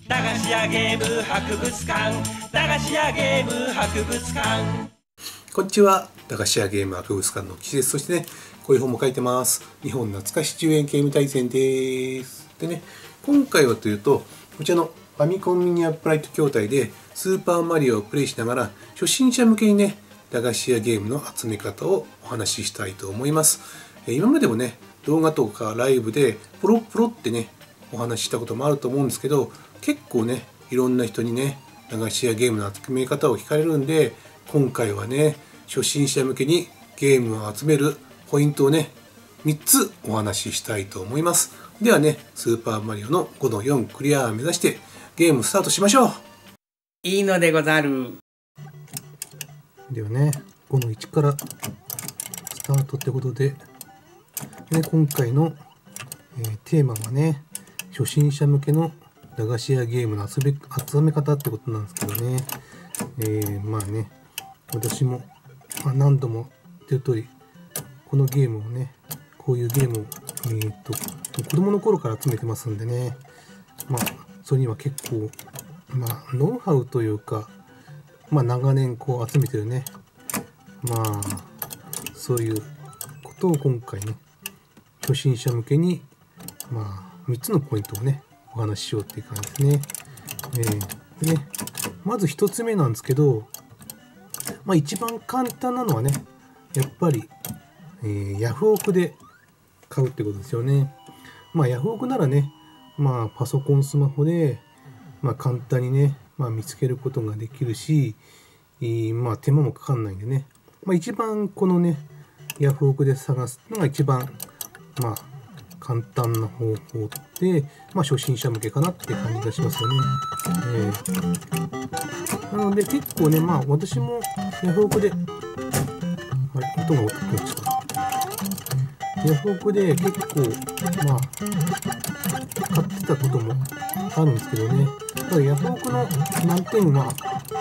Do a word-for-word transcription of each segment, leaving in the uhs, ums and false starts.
駄菓子屋ゲーム博物館、駄菓子屋ゲーム博物館。 こんにちは、駄菓子屋ゲーム博物館の岸です。そしてね、こういう本も書いてます。日本懐かしじゅうえんゲーム大全です。でね、今回はというと、こちらのファミコンミニアップライト筐体でスーパーマリオをプレイしながら、初心者向けにね、駄菓子屋ゲームの集め方をお話ししたいと思います。今までもね、動画とかライブでポロポロってね、お話ししたこともあると思うんですけど、結構ね、いろんな人にね、駄菓子屋ゲームの集め方を聞かれるんで、今回はね、初心者向けにゲームを集めるポイントをね、みっつお話ししたいと思います。ではね、スーパーマリオのごのよんクリアを目指してゲームスタートしましょう。 いいのでござる。 ではね、ごのいちからスタートってことで、ね、今回の、えー、テーマはね、初心者向けの駄菓子屋ゲームの集め、集め方ってことなんですけどね、えー、まあね、私も、まあ、何度も言ってる通り、このゲームをね、こういうゲームを、えー、っと子供の頃から集めてますんでね、まあ、それには結構、まあ、ノウハウというか、まあ、長年こう集めてるね、まあ、そういうことを今回ね、初心者向けに、まあ、みっつのポイントをね、お話ししようっていう感じですね。えー、でね、まずひとつめなんですけど、まあ、一番簡単なのはね、やっぱり、えー、ヤフオクで買うってことですよね。まあ、ヤフオクならね、まあ、パソコン、スマホで、まあ、簡単にね、まあ、見つけることができるし、えー、まあ、手間もかかんないんでね、まあ、一番このね、ヤフオクで探すのが一番、まあ、簡単な方法で、まあ、初心者向けかなって感じがしますよね。えー、なので、結構ね、まあ、私もヤフオクで、あれ、音が落ちました。ヤフオクで結構、まあ、買ってたこともあるんですけどね。ただヤフオクの難点は、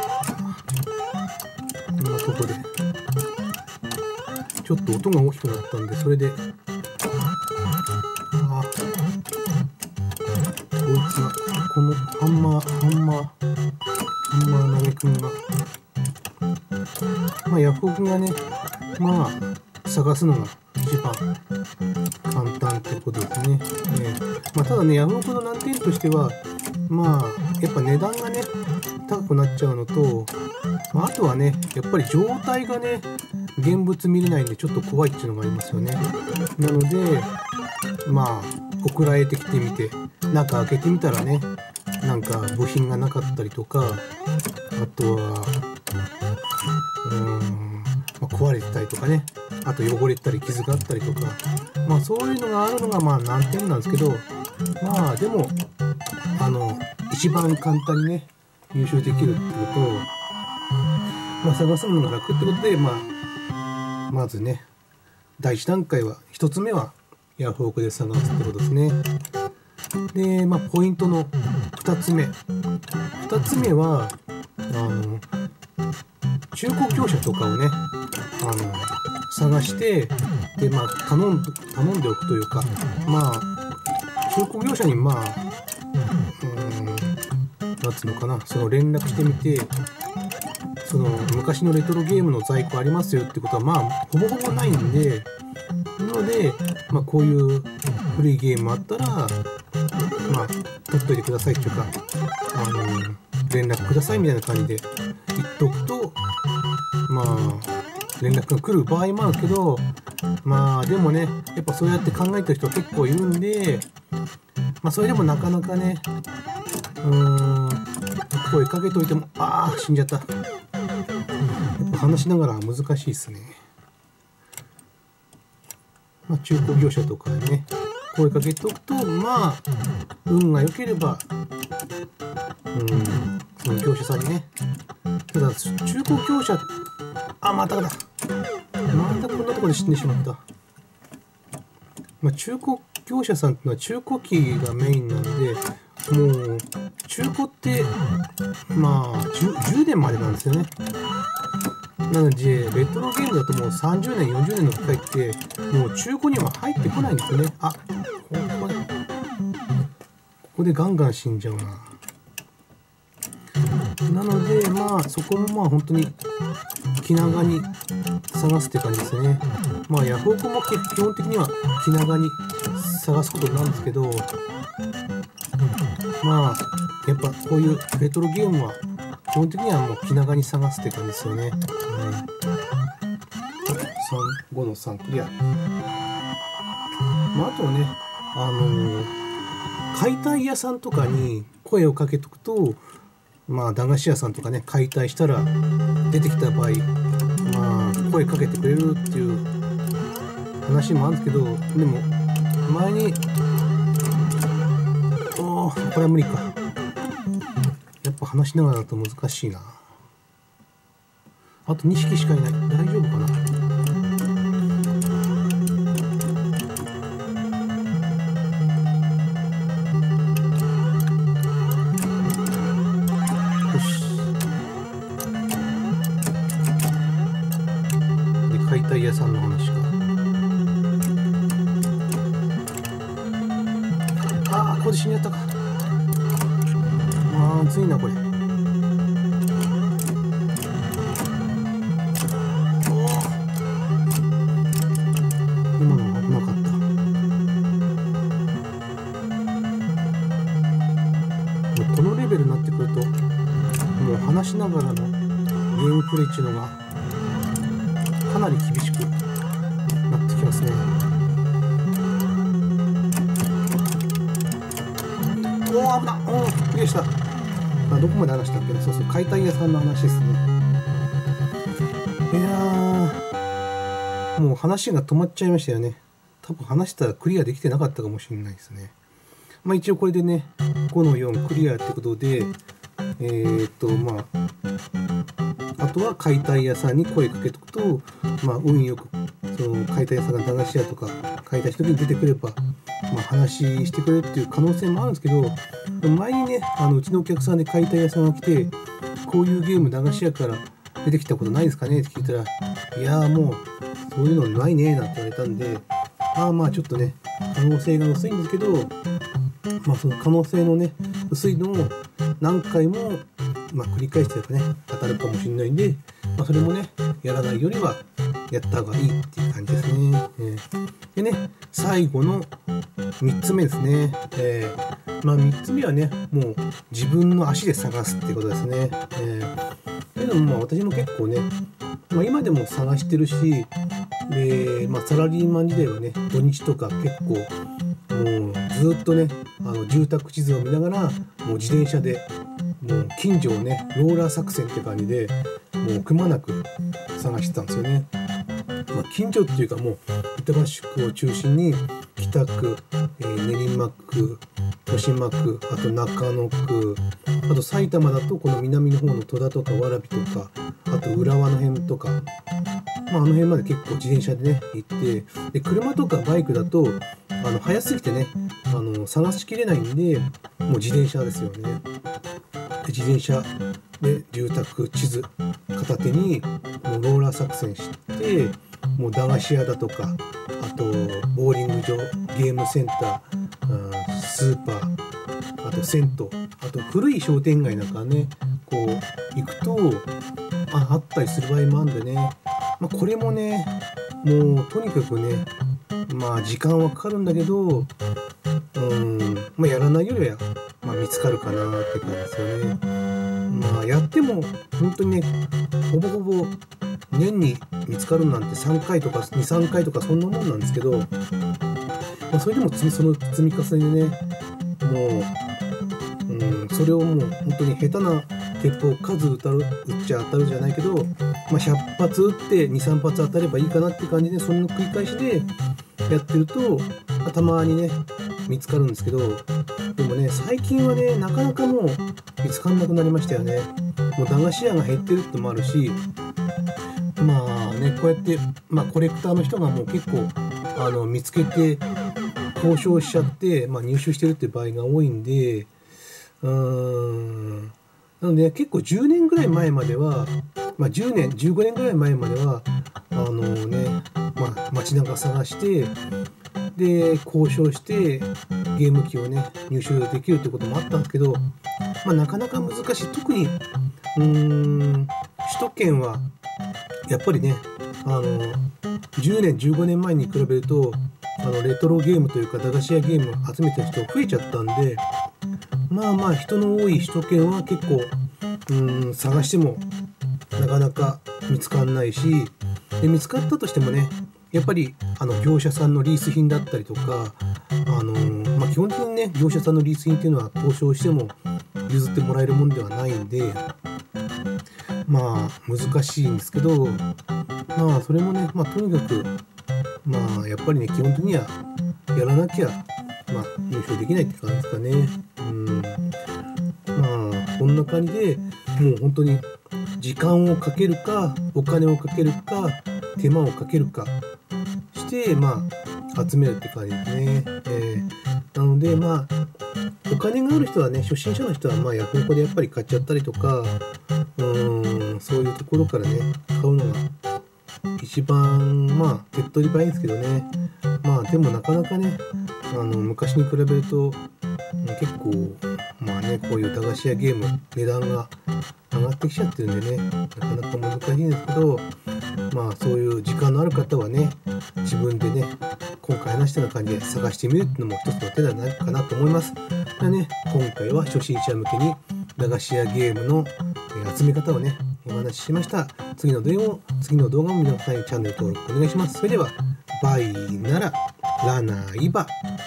こんなとこで、ちょっと音が大きくなったんで、それで、ああ、こいつが、このハンマー、ハンマー、ハンマー投げくんが、まあ、ヤフオクがね、まあ、探すのが一番簡単ってことですね。えーまあ、ただね、ヤフオクの難点としては、まあ、やっぱ値段がね、高くなっちゃうのと、まあ、あとはね、やっぱり状態がね、現物見れないんでちょっと怖いっていうのがありますよね。なので、まあ、送られてきてみて、中開けてみたらね、なんか部品がなかったりとか、あとは、うーん、まあ、壊れてたりとかね、あと汚れたり傷があったりとか、まあそういうのがあるのがまあ難点なんですけど、まあでも、あの、一番簡単にね、入手できるってことを、まあ探すのが楽ってことで、まあ、まずね、第一段階は、一つ目はヤフオクで探すってことですね。で、まあポイントの二つ目。二つ目は、あの、中古業者とかをね、あの、探して、で、まあ、頼ん、頼んでおくというか、まあ、中古業者に、まあ、うーん、なんつうのかな、その連絡してみて、その、昔のレトロゲームの在庫ありますよってことは、まあ、ほぼほぼないんで、なので、まあ、こういう古いゲームあったら、まあ、取っといてくださいっていうか、あの、連絡くださいみたいな感じで言っておくと、まあ、連絡が来る場合もあるけど、まあでもね、やっぱそうやって考えてる人は結構いるんで、まあそれでもなかなかね、うーん、声かけといても、ああ、死んじゃった。やっぱ話しながら難しいですね。まあ中古業者とかね、声かけておくと、まあ、運が良ければ、うん、その業者さんにね、ただ中古業者、あ、まただ。またこんなところで死んでしまった。まあ、中古業者さんってのは中古機がメインなんで、もう、中古って、まあ10、じゅうねんまでなんですよね。なので、レトロゲームだともうさんじゅうねん、よんじゅうねんの機械って、もう中古には入ってこないんですよね。あ、ここで、ここでガンガン死んじゃうな。 なのでまあそこもまあ本当に気長に探すって感じですね。まあヤフオクも基本的には気長に探すことなんですけど、まあやっぱこういうレトロゲームは基本的にはもう気長に探すって感じですよね。うん、ごのさんクリア。まああとね、あのー、解体屋さんとかに声をかけとくと、まあ駄菓子屋さんとかね解体したら出てきた場合、まあ声かけてくれるっていう話もあるんですけど、でも前におーこれは無理か。やっぱ話しながらだと難しいな。あとにひきしかいない。大丈夫かな。よし。で解体屋さんの話か。ああここで死んじゃったか。まずいなこれ。今のは危なかった。もうこのレベルになってくるともう話しながらのゲームプレイっていうのがかなり厳しくなってきますね。おお危なっ。おおクリアした。あどこまで話したっけね。そうそう解体屋さんの話ですね。いやーもう話が止まっちゃいましたよね。多分話したらクリアできてなかったかもしれないですね。まあ一応これでねごのよんクリアってことで、えー、っとまああとは解体屋さんに声かけとくと、まあ運よくその解体屋さんが駄菓子屋とか解体した時に出てくれば、まあ、話してくれるっていう可能性もあるんですけど、前にねあのうちのお客さんで解体屋さんが来て、こういうゲーム駄菓子屋から出てきたことないですかねって聞いたら、いやーもうそういうのないねなんて言われたんで、まあまあちょっとね可能性が薄いんですけど、まあその可能性のね薄いのを何回もまあ繰り返してやっぱね当たるかもしれないんで、まあ、それもねやらないよりはやった方がいいっていう感じですね。えー、でね最後のみっつめですね。えー、まあみっつめはねもう自分の足で探すっていうことですね。えー、でもまあ私も結構ね、まあ、今でも探してるし、で、まあ、サラリーマン時代はね土日とか結構もうずっとねあの住宅地図を見ながらもう自転車でもう近所をねローラー作戦って感じでもうくまなく探してたんですよね。まあ、近所っていうかもう板橋区を中心に北区、えー、練馬区、豊島区、あと中野区、あと埼玉だとこの南の方の戸田とか蕨とか、あと浦和の辺とか、まあ、あの辺まで結構自転車でね行って、で車とかバイクだとあの速すぎてねあの探しきれないんでもう自転車ですよね。で自転車で住宅地図片手にもうローラー作戦してもう駄菓子屋だとかあとボーリング場ゲームセンタースーパーあと銭湯あと古い商店街なんかねこう行くと あ, あったりする場合もあるんでね、まあ、これもねもうとにかくねまあ時間はかかるんだけどうん、まあ、やらないよりは、まあ、見つかるかなって感じですよね。まあやっても本当にねほぼほぼ年に見つかるなんてさんかいとかにさんかいとかそんなもんなんですけど、まあ、それでもその積み重ねでねもう、うん、それをもう本当に下手な鉄砲数撃たる撃っちゃ当たるじゃないけど、まあ、ひゃくぱつ撃ってにさんぱつ当たればいいかなって感じでそれの繰り返しでやってるとたまにね見つかるんですけど、でもね最近はねなかなかもう見つかんなくなりましたよね。もう駄菓子屋が減ってるってのもあるし、まあねこうやって、まあ、コレクターの人がもう結構あの見つけて交渉しちゃって、まあ、入手してるって場合が多いんで、うーんなので結構じゅうねんぐらい前までは、まあ、じゅうねんじゅうごねんぐらい前まではあのね、まあ、街中探してで交渉してゲーム機をね入手できるってこともあったんですけど、まあ、なかなか難しい。特にうーん首都圏はやっぱりねあのじゅうねんじゅうごねんまえに比べるとあのレトロゲームというか駄菓子屋ゲームを集めてる人増えちゃったんで、まあまあ人の多い首都圏は結構うーん探してもなかなか見つかんないし、で見つかったとしてもねやっぱりあの業者さんのリース品だったりとか、あのーまあ、基本的にね業者さんのリース品っていうのは交渉しても譲ってもらえるもんではないんで、まあ難しいんですけど、まあそれもね、まあ、とにかくまあやっぱりね基本的にはやらなきゃ、まあ、優勝できないって感じですかね。うんまあこんな感じでもう本当に時間をかけるかお金をかけるか手間をかけるかしてまあ集めるって感じですね。えー、なのでまあお金がある人はね初心者の人はまあヤフオクでやっぱり買っちゃったりとか、うーんそういうところからね買うのが一番まあ手っ取り早いんですけどね。まあでもなかなかねあの昔に比べると結構まあねこういう駄菓子屋ゲーム値段が上がってきちゃってるんでねなかなか難しいんですけど、まあそういう時間のある方はね自分でね今回話したような感じで探してみるっていうのも一つの手ではないかなと思います。でね今回は初心者向けに駄菓子屋ゲームの集め方をねお話ししました。次の動画も次の動画も皆さんにチャンネル登録お願いします。それではバイならラナイバ。